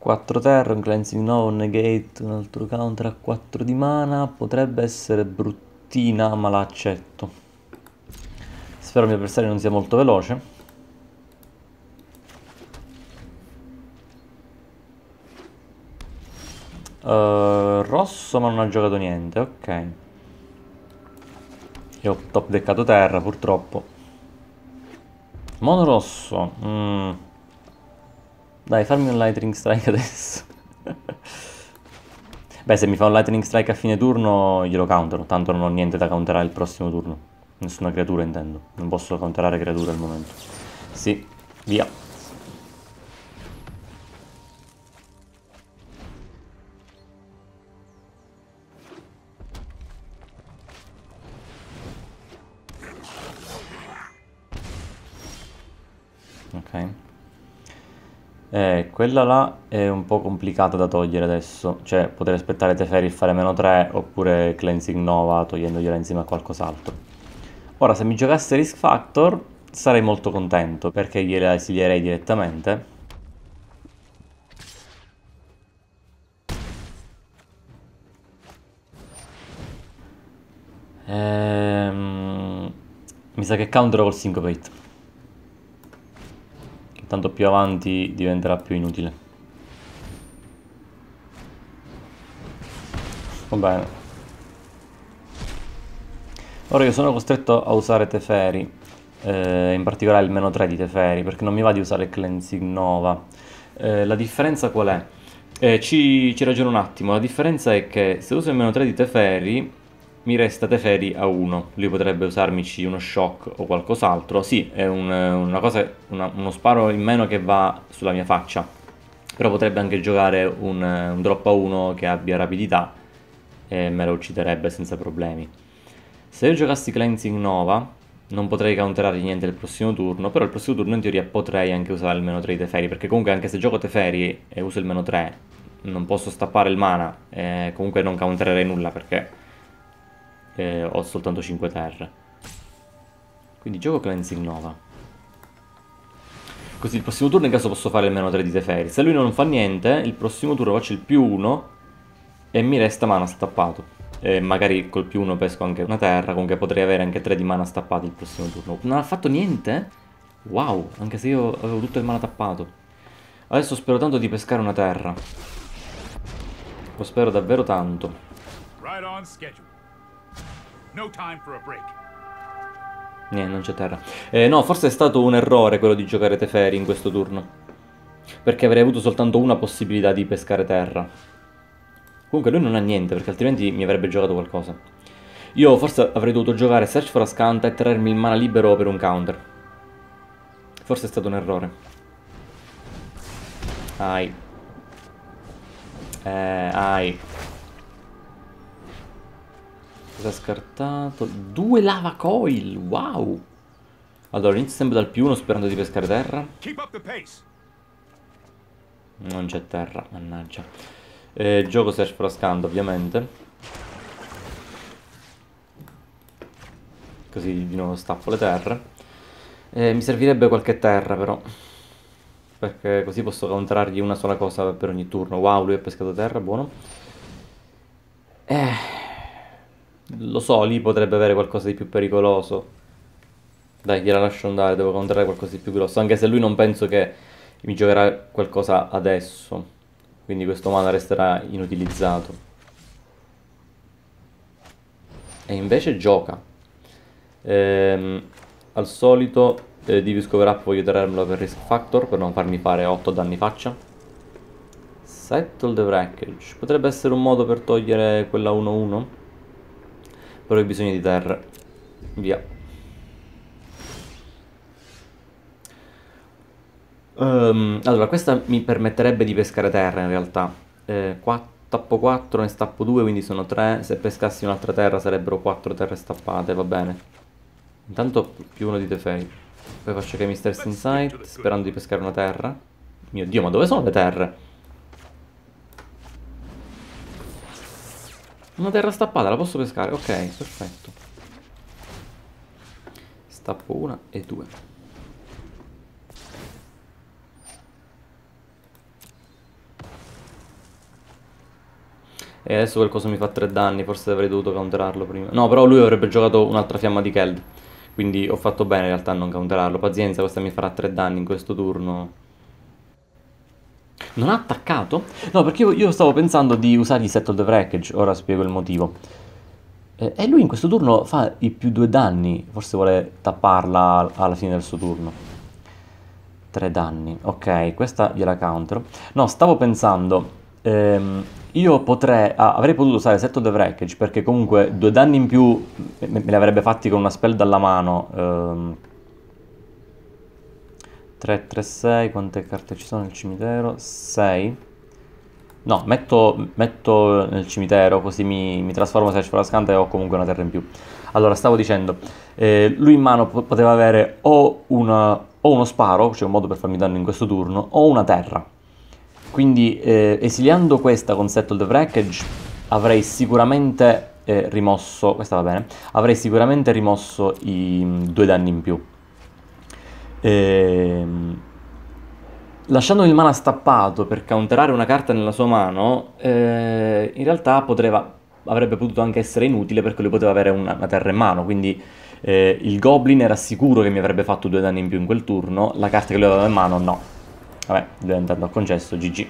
4 terra, un cleansing no, un negate, un altro counter a 4 di mana. Potrebbe essere bruttina, ma la accetto. Spero il mio avversario non sia molto veloce. Rosso ma non ha giocato niente, ok. Io ho top deckato terra, purtroppo. Mono rosso. Dai, fammi un lightning strike adesso. Beh, se mi fa un lightning strike a fine turno glielo countero, tanto non ho niente da counterare il prossimo turno. Nessuna creatura intendo, non posso counterare creature al momento. Sì, via. Ok. Quella là è un po' complicata da togliere adesso. Cioè, poter aspettare Teferi e fare meno 3, oppure Cleansing Nova togliendogliela insieme a qualcos'altro. Ora, se mi giocasse Risk Factor, sarei molto contento, perché gliela esilierei direttamente. Mi sa che countero col Syncopate. Tanto più avanti diventerà più inutile. Va bene. Ora io sono costretto a usare Teferi, in particolare il meno 3 di Teferi, perché non mi va di usare Cleansing Nova. La differenza qual è? Ci ragiono un attimo, la differenza è che se uso il meno 3 di Teferi, mi resta Teferi a 1. Lui potrebbe usarmici uno shock o qualcos'altro. Sì, è una cosa, uno sparo in meno che va sulla mia faccia. Però potrebbe anche giocare un drop a 1 che abbia rapidità e me lo ucciderebbe senza problemi. Se io giocassi Cleansing Nova, non potrei counterare niente il prossimo turno, però il prossimo turno in teoria potrei anche usare il meno 3 di Teferi, perché comunque anche se gioco Teferi e uso il meno 3, non posso stappare il mana, e comunque non countererei nulla perché ho soltanto 5 terre. Quindi gioco Cleansing Nova. Così il prossimo turno in caso posso fare il meno 3 di Teferi. Se lui non fa niente, il prossimo turno faccio il più 1 e mi resta mana stappato. E magari col più 1 pesco anche una terra, comunque potrei avere anche 3 di mana stappati il prossimo turno. Non ha fatto niente? Wow, anche se io avevo tutto il mana tappato. Adesso spero tanto di pescare una terra. Lo spero davvero tanto. Right on schedule. No time for a break. Niente, non c'è terra. No, forse è stato un errore quello di giocare Teferi in questo turno. Perché avrei avuto soltanto una possibilità di pescare terra. Comunque lui non ha niente, perché altrimenti mi avrebbe giocato qualcosa. Io forse avrei dovuto giocare Search for Ascanta e tenermi il mana libero per un counter. Forse è stato un errore. Ai. Ai. Cosa ha scartato? 2 lava coil, wow! Allora, inizio sempre dal più 1 sperando di pescare terra. Keep up the pace. Non c'è terra, mannaggia. Gioco Search for Ascanta, ovviamente. Così di nuovo stappo le terre. Mi servirebbe qualche terra però. Perché così posso counterargli una sola cosa per ogni turno. Wow, lui ha pescato terra, buono. Lo so, lì potrebbe avere qualcosa di più pericoloso. Dai, gliela lascio andare, devo counterare qualcosa di più grosso. Anche se lui non penso che mi giocherà qualcosa adesso. Quindi questo mana resterà inutilizzato. E invece gioca. Al solito Divi Cover Up voglio tenermelo per Risk Factor per non farmi fare 8 danni faccia. Settle the Wreckage. Potrebbe essere un modo per togliere quella 1-1. Però ho bisogno di terre. Via. Allora, questa mi permetterebbe di pescare terra in realtà. Tappo 4, ne stappo 2, quindi sono 3. Se pescassi un'altra terra sarebbero 4 terre stappate, va bene. Intanto più uno di Teferi. Poi faccio che Mister's Insight, sperando di pescare una terra. Mio Dio, ma dove sono le terre? Una terra stappata, la posso pescare? Ok, perfetto. Stappo una e 2. E adesso quel coso mi fa 3 danni, forse avrei dovuto counterarlo prima. No, però lui avrebbe giocato un'altra fiamma di Keld. Quindi ho fatto bene in realtà a non counterarlo. Pazienza, questa mi farà 3 danni in questo turno. Non ha attaccato? No, perché io stavo pensando di usargli Settle the Wreckage, ora spiego il motivo. E lui in questo turno fa i più 2 danni, forse vuole tapparla alla fine del suo turno. 3 danni, ok, questa gliela countero. No, stavo pensando, io avrei potuto usare Settle the Wreckage perché comunque 2 danni in più me li avrebbe fatti con una spell dalla mano. 3, 3, 6, quante carte ci sono nel cimitero? 6. No, metto nel cimitero così mi trasformo Search for Ascanta e ho comunque una terra in più. Allora, stavo dicendo, lui in mano poteva avere o uno sparo, cioè un modo per farmi danno in questo turno, o una terra. Quindi esiliando questa con Settle the Wreckage avrei sicuramente rimosso, questa va bene, avrei sicuramente rimosso i 2 danni in più. Lasciando il mana stappato per counterare una carta nella sua mano, in realtà avrebbe potuto anche essere inutile perché lui poteva avere una terra in mano, quindi il Goblin era sicuro che mi avrebbe fatto 2 danni in più in quel turno, la carta che lui aveva in mano no. Vabbè, diventando a concesso, GG.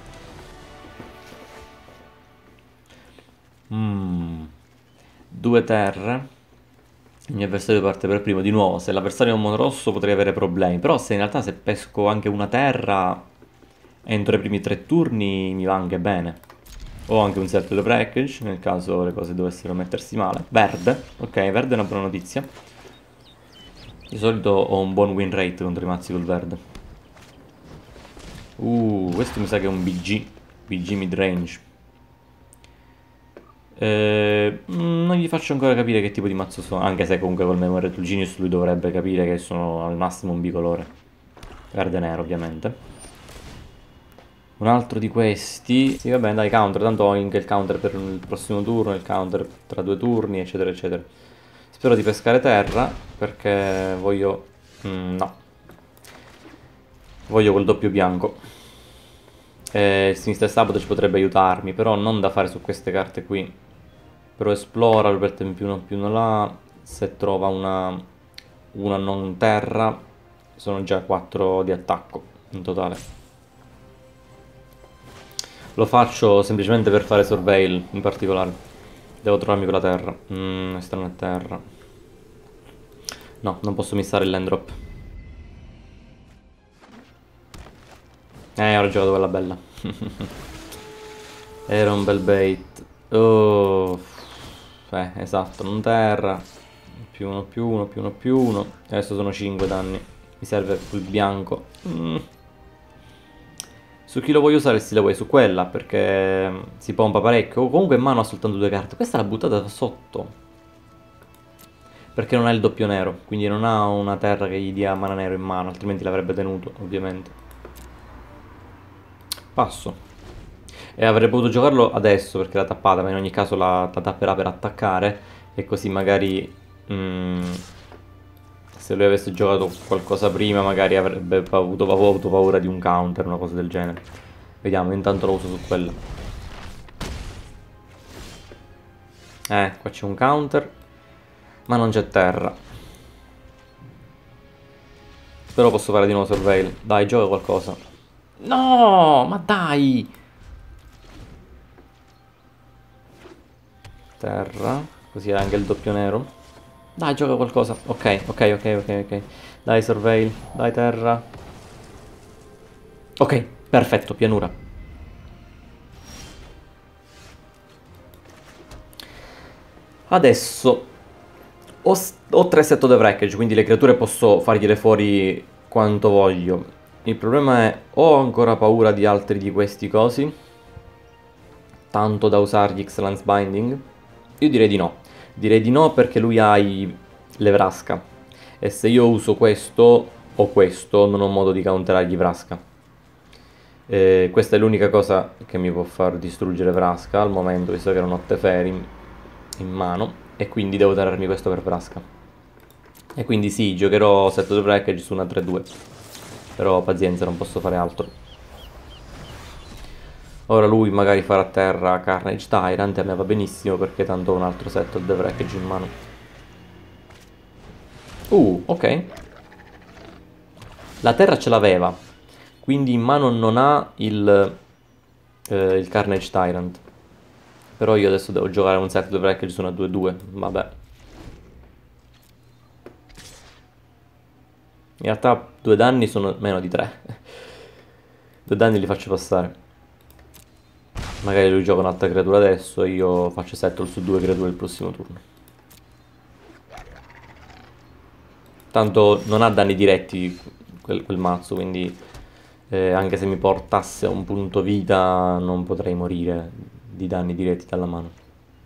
2 terre. Il mio avversario parte per primo, di nuovo, se l'avversario è un monorosso potrei avere problemi, però se in realtà se pesco anche una terra entro i primi 3 turni mi va anche bene. Ho anche un Settle Breakage, nel caso le cose dovessero mettersi male. Verde, ok, verde è una buona notizia. Di solito ho un buon win rate contro i mazzi col verde. Questo mi sa che è un BG midrange. Non gli faccio ancora capire che tipo di mazzo sono, anche se comunque col Memory to Genius lui dovrebbe capire che sono al massimo un bicolore. Verde e nero ovviamente. Un altro di questi. Sì, va bene, dai, counter, tanto ho anche il counter per il prossimo turno, il counter tra 2 turni, eccetera, eccetera. Spero di pescare terra, perché voglio... no. Voglio quel doppio bianco. Il Sinister Sabotage potrebbe aiutarmi, però non da fare su queste carte qui. Però esplora, Roberto in più uno là. Se trova una non terra, sono già 4 di attacco in totale. Lo faccio semplicemente per fare Surveil in particolare. Devo trovarmi quella terra. Questa non è terra. No, non posso missare il land drop. Ho giocato quella bella. Era un bel bait. Oh. Esatto, non terra. Più uno, più uno, più uno, più uno. Adesso sono 5 danni. Mi serve quel bianco. Su chi lo voglio usare il Stealaway? Su quella, perché si pompa parecchio. Comunque in mano ha soltanto 2 carte. Questa l'ha buttata da sotto. Perché non ha il doppio nero. Quindi non ha una terra che gli dia mana nero in mano. Altrimenti l'avrebbe tenuto, ovviamente. Passo. E avrei potuto giocarlo adesso perché l'ha tappata, ma in ogni caso la tapperà per attaccare. E così magari... se lui avesse giocato qualcosa prima magari avrebbe avuto paura di un counter, una cosa del genere. Vediamo, intanto lo uso su quella. Qua c'è un counter, ma non c'è terra. Però posso fare di nuovo Surveil. Dai, gioca qualcosa. No, ma dai! Terra, così ha anche il doppio nero. Dai, gioca qualcosa. Ok. Dai, Surveil. Dai, terra. Ok, perfetto, pianura. Adesso ho 3 set of wreckage, quindi le creature posso fargliele fuori quanto voglio. Il problema è, ho ancora paura di altri di questi cosi? Tanto da usargli Excellence Binding? Io direi di no. Direi di no perché lui ha le Vraska. E se io uso questo o questo, non ho modo di counterargli Vraska. Questa è l'unica cosa che mi può far distruggere Vraska al momento, visto che erano 8 Teferi in mano. E quindi devo tenermi questo per Vraska. E quindi sì, giocherò Set of Breakage su una 3-2. Però pazienza, non posso fare altro. Ora lui magari farà a terra Carnage Tyrant e a me va benissimo perché tanto ho un altro set of the wreckage in mano. Ok. La terra ce l'aveva, quindi in mano non ha il Carnage Tyrant. Però io adesso devo giocare un set of the wreckage su una 2-2, vabbè. In realtà 2 danni sono meno di 3. 2 danni li faccio passare. Magari lui gioca un'altra creatura adesso e io faccio settle su 2 creature il prossimo turno. Tanto non ha danni diretti quel mazzo, quindi anche se mi portasse a un punto vita non potrei morire di danni diretti dalla mano.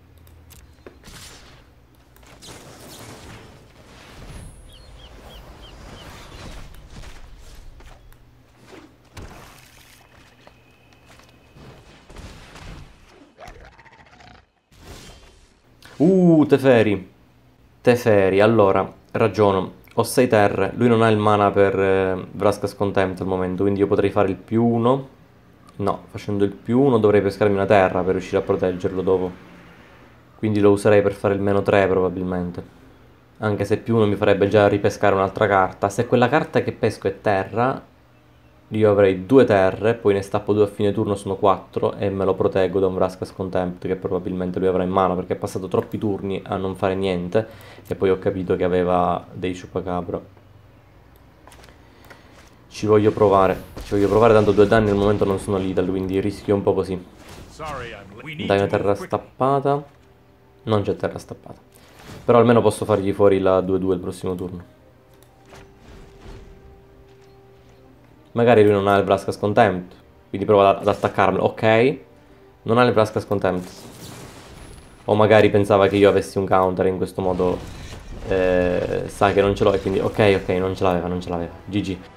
Teferi. Teferi, allora, ragiono. Ho 6 terre, lui non ha il mana per Vraska's Contempt al momento, quindi io potrei fare il +1. No, facendo il +1 dovrei pescarmi una terra per riuscire a proteggerlo dopo. Quindi lo userei per fare il -3 probabilmente. Anche se +1 mi farebbe già ripescare un'altra carta. Se quella carta che pesco è terra, io avrei 2 terre, poi ne stappo 2 a fine turno, sono 4 e me lo proteggo da un Vraska's Contempt che probabilmente lui avrà in mano perché è passato troppi turni a non fare niente e poi ho capito che aveva dei Chupacabra. Ci voglio provare, tanto 2 danni al momento non sono lethal, quindi rischio un po' così. Dai una terra stappata. Non c'è terra stappata. Però almeno posso fargli fuori la 2-2 il prossimo turno. Magari lui non ha il Vraska's Contempt, quindi prova ad attaccarmelo. Ok, non ha il Vraska's Contempt. O magari pensava che io avessi un counter e in questo modo sa che non ce l'ho e quindi ok, non ce l'aveva, GG.